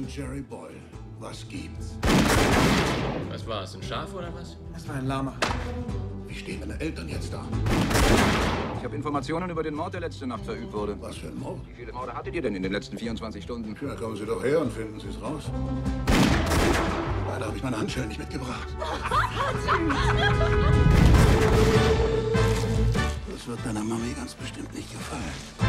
bin Jerry Boyle. Was gibt's? Was war's, ein Schaf oder was? Das war ein Lama. Wie stehen meine Eltern jetzt da? Ich habe Informationen über den Mord, der letzte Nacht verübt wurde. Was für ein Mord? Wie viele Morde hattet ihr denn in den letzten 24 Stunden? Ja, kommen Sie doch her und finden Sie es raus. Leider habe ich meine Handschellen nicht mitgebracht. Das wird deiner Mami ganz bestimmt nicht gefallen.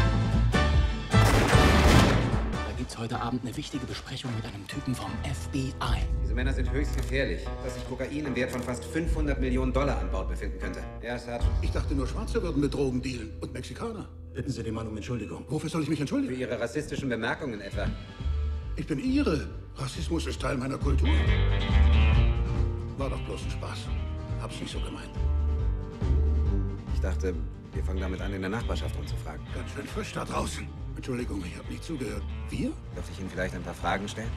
Da gibt's heute Abend eine wichtige Besprechung mit einem Typen vom FBI. Diese Männer sind höchst gefährlich, dass sich Kokain im Wert von fast 500 Millionen Dollar an Bord befinden könnte. Ja, Sergeant. Ich dachte, nur Schwarze würden mit Drogen dealen. Und Mexikaner. Bitten Sie den Mann um Entschuldigung. Wofür soll ich mich Für entschuldigen? Ihre rassistischen Bemerkungen etwa. Ich bin Ihre. Rassismus ist Teil meiner Kultur. War doch bloß ein Spaß. Hab's nicht so gemeint. Ich dachte, wir fangen damit an, in der Nachbarschaft umzufragen. Ganz schön frisch da draußen. Entschuldigung, ich habe nicht zugehört. Wir? Dürfte ich Ihnen vielleicht ein paar Fragen stellen?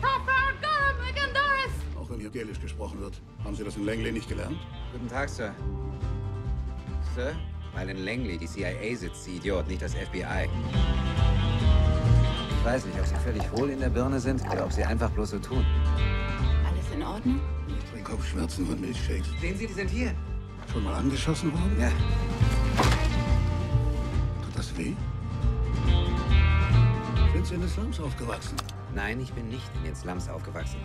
Auch wenn hier Gälisch gesprochen wird. Haben Sie das in Langley nicht gelernt? Guten Tag, Sir. Sir? Weil in Langley die CIA sitzt, Sie Idiot, nicht das FBI. Ich weiß nicht, ob Sie völlig hohl in der Birne sind oder ob Sie einfach bloß so tun. Alles in Ordnung? Ich krieg Kopfschmerzen von Milchshakes. Sehen Sie, die sind hier. Schon mal angeschossen worden? Ja. Tut das weh? Sind Sie in den Slums aufgewachsen? Nein, ich bin nicht in den Slums aufgewachsen.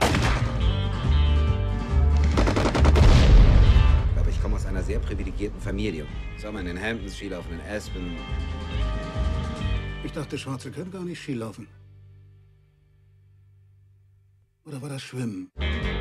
Aber ich komme aus einer sehr privilegierten Familie. Sommer in den Hamptons, Skilaufen in Aspen. Ich dachte, Schwarze können gar nicht Skilaufen. Oder war das Schwimmen?